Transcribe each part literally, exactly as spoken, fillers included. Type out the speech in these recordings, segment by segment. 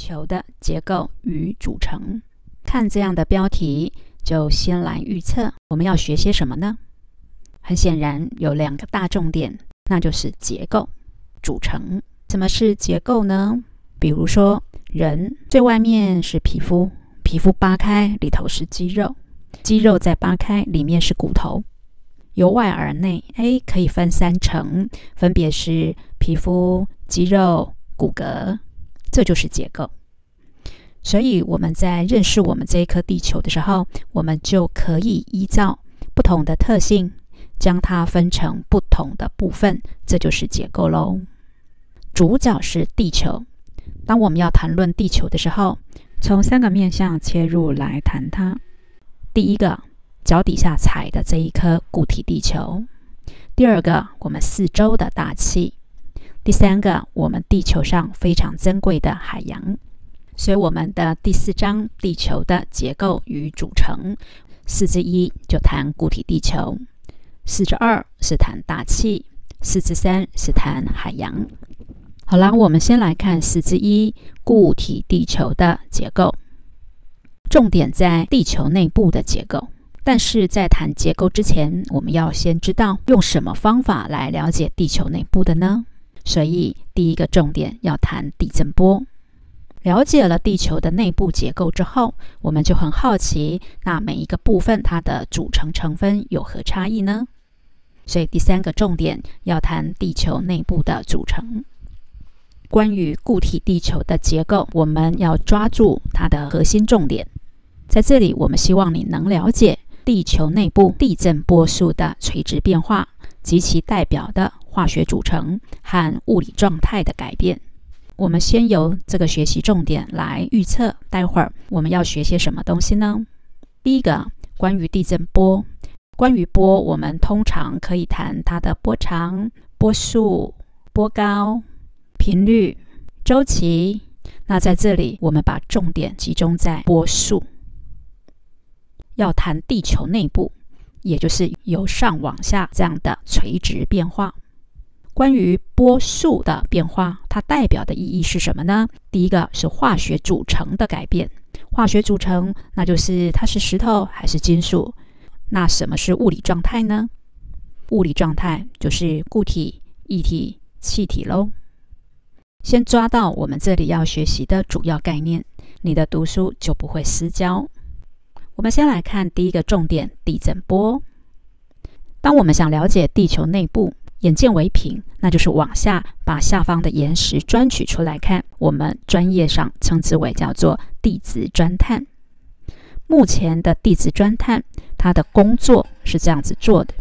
球的结构与组成。看这样的标题，就先来预测我们要学些什么呢？很显然有两个大重点，那就是结构、组成。什么是结构呢？比如说人最外面是皮肤，皮肤扒开，里头是肌肉，肌肉再扒开，里面是骨头。由外而内，哎，可以分三层，分别是皮肤、肌肉、骨骼，这就是结构。所以我们在认识我们这一颗地球的时候，我们就可以依照不同的特性，将它分成不同的部分，这就是结构咯。主角是地球。当我们要谈论地球的时候，从三个面向切入来谈它。第一个，脚底下踩的这一颗固体地球；第二个，我们四周的大气；第三个，我们地球上非常珍贵的海洋。所以我们的第四章地球的结构与组成，四之一就谈固体地球，四之二是谈大气，四之三是谈海洋。好啦，我们先来看四之一固体地球的结构，重点在地球内部的结构。但是在谈结构之前，我们要先知道用什么方法来了解地球内部的呢？所以第一个重点要谈地震波。了解了地球的内部结构之后，我们就很好奇，那每一个部分它的组成成分有何差异呢？所以第三个重点要谈地球内部的组成。关于固体地球的结构，我们要抓住它的核心重点。在这里，我们希望你能了解地球内部地震波束的垂直变化及其代表的化学组成和物理状态的改变。我们先由这个学习重点来预测待会儿我们要学些什么东西呢？第一个，关于地震波。关于波，我们通常可以谈它的波长、波速、波高、频率、周期。那在这里，我们把重点集中在波速。要谈地球内部，也就是由上往下这样的垂直变化。关于波速的变化，它代表的意义是什么呢？第一个是化学组成的改变。化学组成，那就是它是石头还是金属。那什么是物理状态呢？物理状态就是固体、液体、气体咯。先抓到我们这里要学习的主要概念，你的读书就不会失焦。我们先来看第一个重点，地震波。当我们想了解地球内部，眼见为凭，那就是往下把下方的岩石钻取出来看，我们专业上称之为叫做地质钻探。目前的地质钻探，它的工作是这样子做的。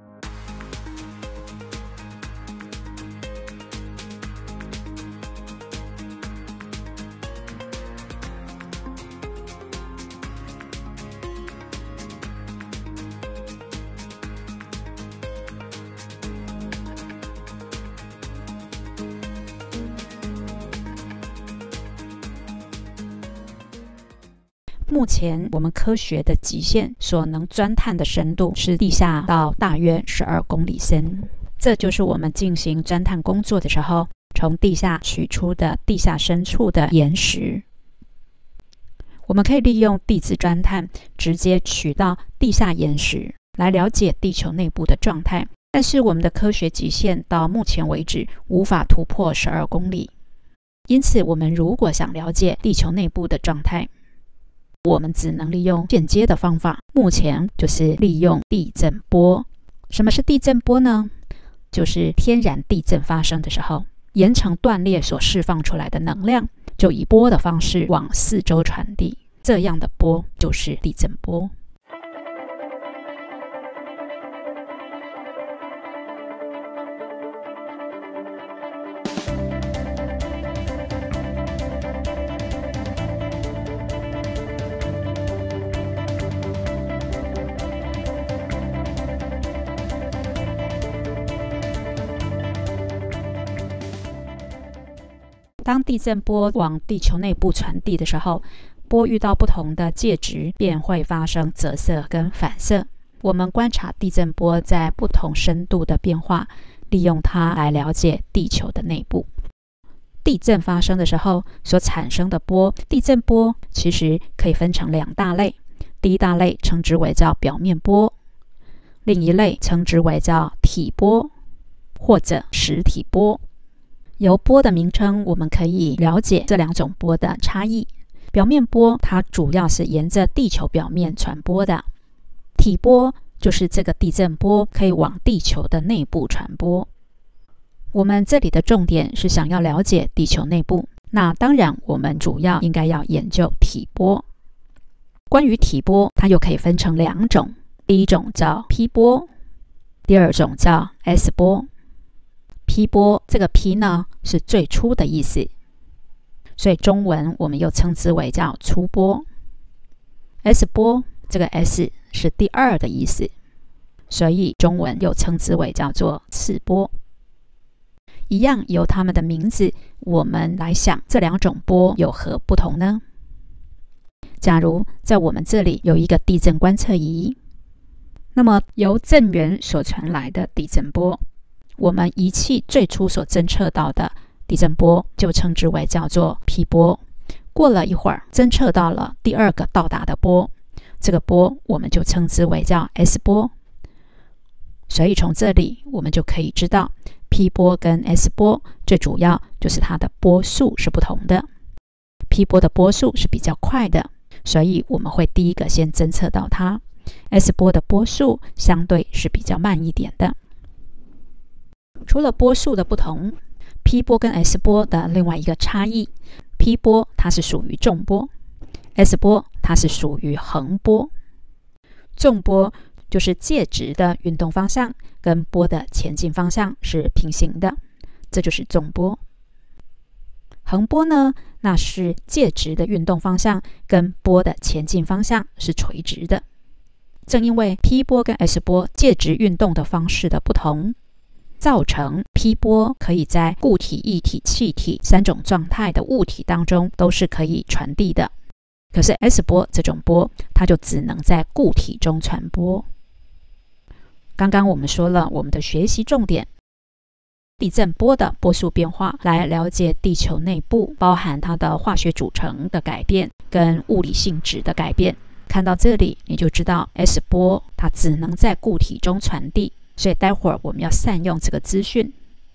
目前我们科学的极限所能钻探的深度是地下到大约十二公里深，这就是我们进行钻探工作的时候从地下取出的地下深处的岩石。我们可以利用地质钻探直接取到地下岩石来了解地球内部的状态，但是我们的科学极限到目前为止无法突破十二公里。因此我们如果想了解地球内部的状态，我们只能利用间接的方法，目前就是利用地震波。什么是地震波呢？就是天然地震发生的时候，岩层断裂所释放出来的能量，就以波的方式往四周传递，这样的波就是地震波。当地震波往地球内部传递的时候，波遇到不同的介质，便会发生折射跟反射。我们观察地震波在不同深度的变化，利用它来了解地球的内部。 地震发生的时候所产生的波，地震波其实可以分成两大类。第一大类称之为叫表面波，另一类称之为叫体波或者实体波。由波的名称，我们可以了解这两种波的差异。表面波它主要是沿着地球表面传播的，体波就是这个地震波可以往地球的内部传播。我们这里的重点是想要了解地球内部，那当然我们主要应该要研究体波。关于体波，它又可以分成两种，第一种叫 P 波，第二种叫 S 波。P 波这个 P 呢是最初的意思，所以中文我们又称之为叫初波。S 波这个 S 是第二的意思，所以中文又称之为叫做次波。一样由它们的名字，我们来想这两种波有何不同呢？假如在我们这里有一个地震观测仪，那么由震源所传来的地震波，我们仪器最初所侦测到的地震波就称之为叫做 P 波。过了一会儿，侦测到了第二个到达的波，这个波我们就称之为叫 S 波。所以从这里我们就可以知道 P 波跟 S 波最主要就是它的波速是不同的。P 波的波速是比较快的，所以我们会第一个先侦测到它。S 波的波速相对是比较慢一点的。除了波速的不同， P 波跟 S 波的另外一个差异， P 波它是属于纵波， S 波它是属于横波。纵波就是介质的运动方向跟波的前进方向是平行的，这就是纵波。横波呢，那是介质的运动方向跟波的前进方向是垂直的。正因为 P 波跟 S 波介质运动的方式的不同，造成 P 波可以在固体、液体、气体三种状态的物体当中都是可以传递的。可是 S 波这种波，它就只能在固体中传播。刚刚我们说了我们的学习重点，地震波的波速变化，来了解地球内部包含它的化学组成的改变跟物理性质的改变。看到这里你就知道 S 波它只能在固体中传递，所以待会儿我们要善用这个资讯。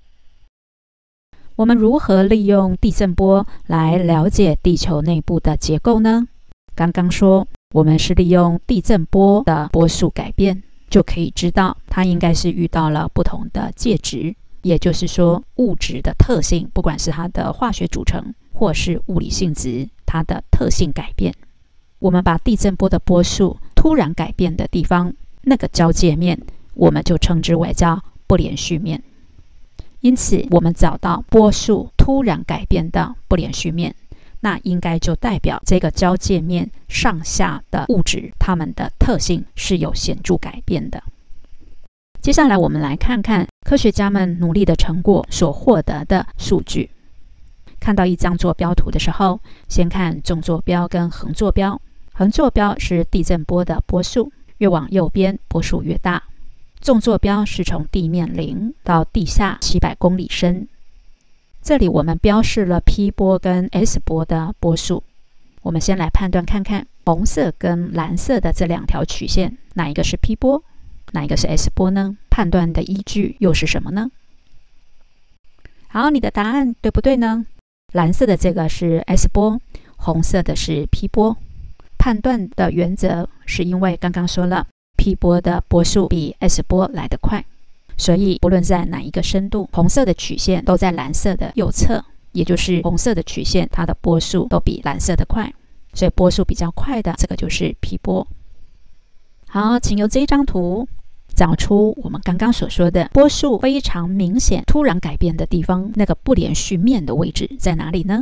我们如何利用地震波来了解地球内部的结构呢？刚刚说我们是利用地震波的波速改变，就可以知道它应该是遇到了不同的介质，也就是说物质的特性，不管是它的化学组成或是物理性质，它的特性改变。我们把地震波的波速突然改变的地方，那个交界面我们就称之为叫不连续面。因此我们找到波速突然改变的不连续面，那应该就代表这个交界面上下的物质，它们的特性是有显著改变的。接下来我们来看看科学家们努力的成果所获得的数据。看到一张坐标图的时候，先看纵坐标跟横坐标。横坐标是地震波的波速，越往右边波速越大。纵坐标是从地面零到地下七百公里深。这里我们标示了 P 波跟 S 波的波速。我们先来判断看看红色跟蓝色的这两条曲线，哪一个是 P 波，哪一个是 S 波呢？判断的依据又是什么呢？好，你的答案对不对呢？蓝色的这个是 S 波，红色的是 P 波。判断的原则是因为刚刚说了 P 波的波速比 S 波来得快，所以不论在哪一个深度，红色的曲线都在蓝色的右侧，也就是红色的曲线它的波速都比蓝色的快，所以波速比较快的这个就是 P 波。好，请由这一张图找出我们刚刚所说的波速非常明显突然改变的地方，那个不连续面的位置在哪里呢？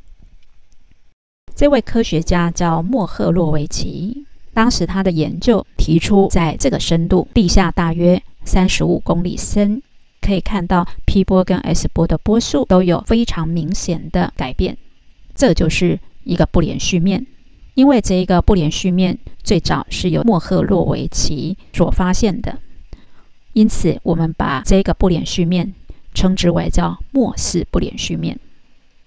这位科学家叫莫赫洛维奇，当时他的研究提出在这个深度，地下大约三十五公里深，可以看到 P 波跟 S 波的波速都有非常明显的改变，这就是一个不连续面。因为这一个不连续面最早是由莫赫洛维奇所发现的，因此我们把这个不连续面称之为叫莫氏不连续面。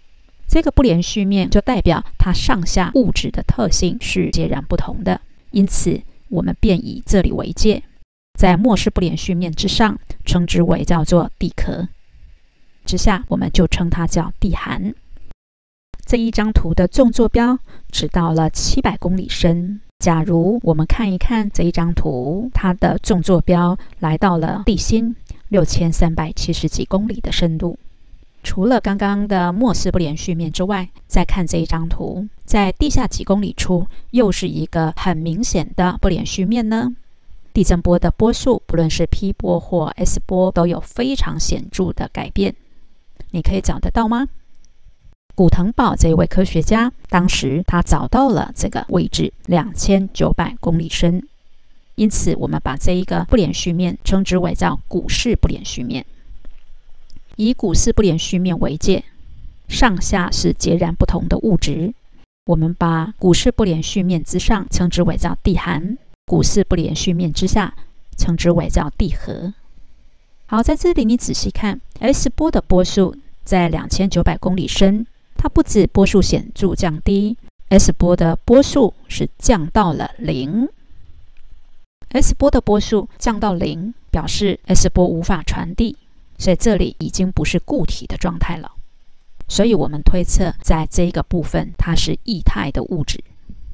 这个不连续面就代表它上下物质的特性是截然不同的，因此我们便以这里为界，在末氏不连续面之上称之为叫做地壳，之下我们就称它叫地函。这一张图的纵坐标只到了七百公里深。假如我们看一看这一张图，它的纵坐标来到了地心六千三百七十几公里的深度。除了刚刚的末氏不连续面之外，再看这一张图，在地下几公里处又是一个很明显的不连续面呢。地震波的波速，不论是 P 波或 S 波，都有非常显著的改变。你可以找得到吗？古腾堡这一位科学家，当时他找到了这个位置两千九百公里深，因此我们把这一个不连续面称之为叫古氏不连续面。以古氏不连续面为界，上下是截然不同的物质，我们把古氏不连续面之上称之为叫地函，古氏不连续面之下称之为叫地核。好，在这里你仔细看 S 波的波速在两千九百公里深，它不止波速显著降低， S 波的波速是降到了零。 S 波的波速降到零，表示 S 波无法传递，所以这里已经不是固体的状态了。所以我们推测在这个部分它是液态的物质。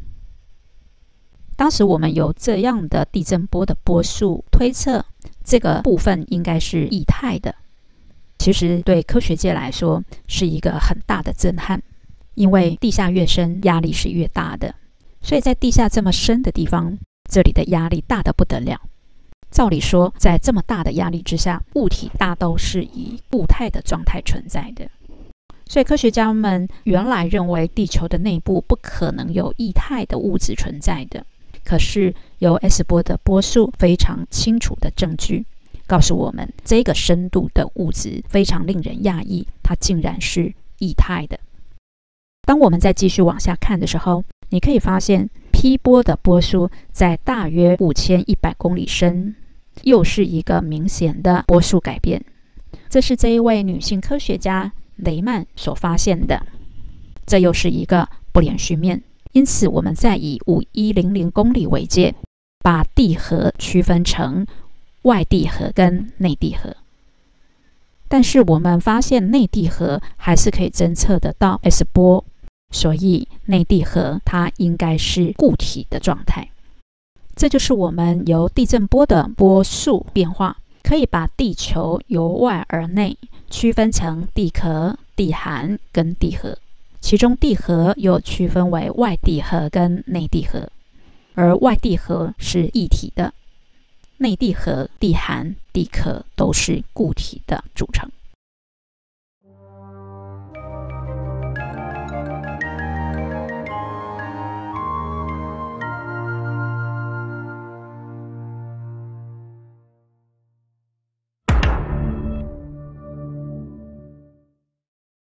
当时我们有这样的地震波的波速推测，这个部分应该是液态的。其实对科学界来说是一个很大的震撼，因为地下越深，压力是越大的，所以在地下这么深的地方，这里的压力大得不得了。照理说，在这么大的压力之下，物体大都是以固态的状态存在的。所以科学家们原来认为地球的内部不可能有液态的物质存在的，可是有 S 波的波速非常清楚的证据告诉我们，这个深度的物质非常令人讶异，它竟然是液态的。当我们再继续往下看的时候，你可以发现 P 波的波速在大约五千一百公里深，又是一个明显的波速改变。这是这一位女性科学家雷曼所发现的，这又是一个不连续面。因此我们再以五千一百公里为界，把地核区分成外地核跟内地核。但是我们发现内地核还是可以侦测得到 S 波，所以内地核它应该是固体的状态。这就是我们由地震波的波速变化，可以把地球由外而内区分成地壳、地函跟地核，其中地核又区分为外地核跟内地核，而外地核是液体的，内地核、地函、地壳都是固体的组成。